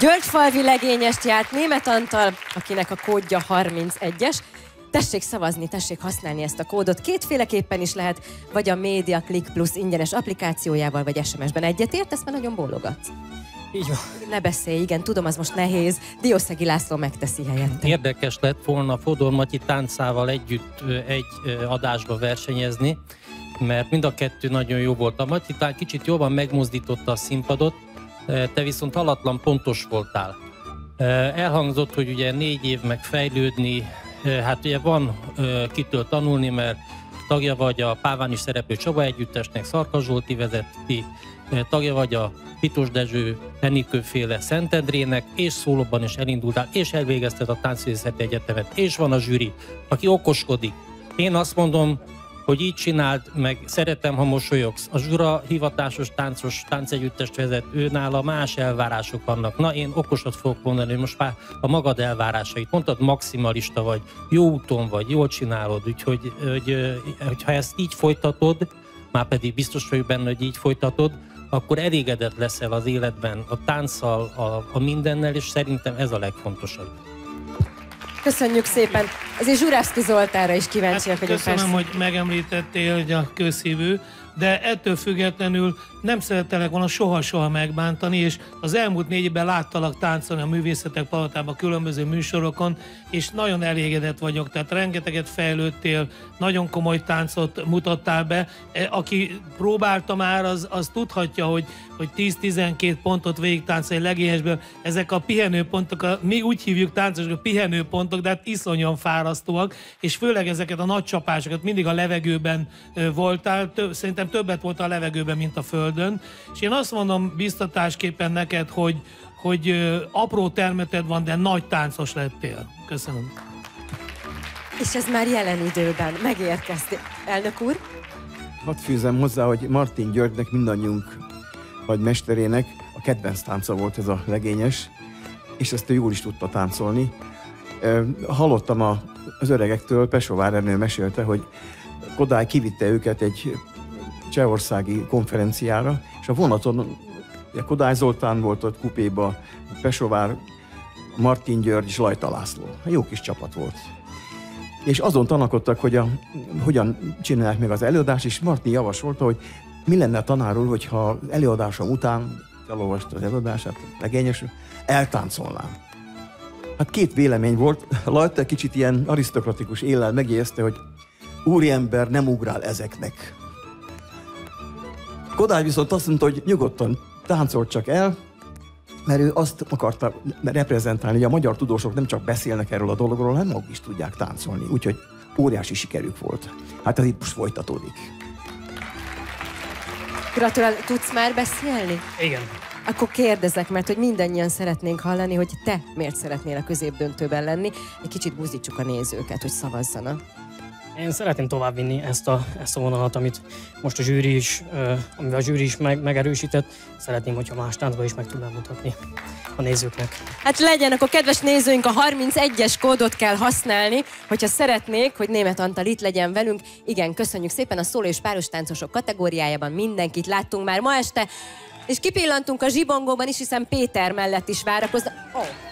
Györgyfalvi legényest járt Németh Antal, akinek a kódja 31-es. Tessék szavazni, tessék használni ezt a kódot. Kétféleképpen is lehet, vagy a Média Click Plus ingyenes applikációjával, vagy SMS-ben. Egyetért, ezt már nagyon bólogatsz. Így van. Ne beszélj, igen, tudom, az most nehéz. Diószegi László megteszi helyette. Érdekes lett volna Fodor Matyi táncával együtt egy adásba versenyezni, mert mind a kettő nagyon jó volt. A Matyi talán kicsit jobban megmozdította a színpadot, te viszont halatlan pontos voltál. Elhangzott, hogy ugye 4 év meg fejlődni, hát ugye van kitől tanulni, mert tagja vagy a Páván is szereplő Csaba együttesnek, Szarkas Zsolti vezeti, tagja vagy a Pitos Dezső, Enikőféle Szentendrének, és szólóban is elindultál, és elvégezted a Táncművészeti Egyetemet, és van a zsűri, aki okoskodik. Én azt mondom, hogy így csináld, meg szeretem, ha mosolyogsz. A Zsura hivatásos táncegyüttest vezet, őnála más elvárások vannak. Na, én okosat fogok mondani, hogy most már a magad elvárásait. Mondtad, maximalista vagy, jó úton vagy, jól csinálod, úgyhogy ha ezt így folytatod, már pedig biztos vagyok benne, hogy így folytatod, akkor elégedett leszel az életben a tánccal, a mindennel, és szerintem ez a legfontosabb. Köszönjük szépen. Azért Zsuravszky Zoltánra is kíváncsiak vagyunk. Köszönöm, hogy megemlítettél, hogy a közhívő, de ettől függetlenül nem szerettelek volna soha-soha megbántani, és az elmúlt 4 évben láttalak táncolni a Művészetek Palatában különböző műsorokon, és nagyon elégedett vagyok, tehát rengeteget fejlődtél, nagyon komoly táncot mutattál be. Aki próbálta már, az tudhatja, hogy 10-12 pontot végig táncolni legényesből. Ezek a pihenőpontok, mi úgy hívjuk táncosok, a pihenőpontok, de hát iszonyan fárasztóak, és főleg ezeket a nagy csapásokat mindig a levegőben voltál, szerintem többet volt a levegőben, mint a földön. És én azt mondom biztatásképpen neked, hogy apró termeted van, de nagy táncos lettél. Köszönöm. És ez már jelen időben megérkeztél. Elnök úr? Hadd fűzem hozzá, hogy Martin Györgynek, mindannyiunk vagy mesterének a kedvenc tánca volt ez a legényes, és ezt ő jól is tudta táncolni. Hallottam az öregektől, Pesovár Ernő mesélte, hogy Kodály kivitte őket egy csehországi konferenciára, és a vonaton Kodály Zoltán volt ott kupéba, Pesovár, Martin György és Lajta László. Jó kis csapat volt. És azon tanakodtak, hogy hogyan csinálják meg az előadást, és Martin javasolta, hogy mi lenne a tanár úr, hogyha az előadásom után, elolvasta az előadását, legényes, eltáncolnám. Hát 2 vélemény volt. Lajta kicsit ilyen arisztokratikus éllel megjegyezte, hogy úriember nem ugrál ezeknek. Kodály viszont azt mondta, hogy nyugodtan táncolt csak el, mert ő azt akarta reprezentálni, hogy a magyar tudósok nem csak beszélnek erről a dologról, hanem maguk is tudják táncolni. Úgyhogy óriási sikerük volt. Hát ez itt most folytatódik. Gratulál, tudsz már beszélni? Igen. Akkor kérdezek, mert hogy mindannyian szeretnénk hallani, hogy te miért szeretnél a középdöntőben lenni. Egy kicsit buzdítsuk a nézőket, hogy szavazzanak. Én szeretném továbbvinni ezt a vonalat, amit most a zsűri is, amivel a zsűri is megerősített. Szeretném, hogyha más táncban is meg tudnám mutatni a nézőknek. Hát legyen, akkor kedves nézőink, a 31-es kódot kell használni, hogyha szeretnék, hogy Németh Antal itt legyen velünk. Igen, köszönjük szépen, a szóló és páros táncosok kategóriájában mindenkit láttunk már ma este, és kipillantunk a zsibongóban is, hiszen Péter mellett is várakoznak. Oh.